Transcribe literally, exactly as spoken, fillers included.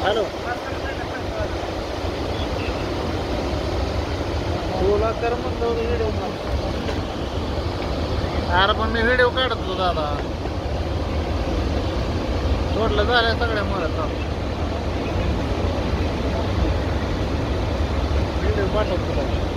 hello तुला कर म्हणतो व्हिडिओ अरे पण मी व्हिडिओ काढत होतो दादा सोडलं झालं सगळ्या मुळात व्हिडिओ पाठवतो तुला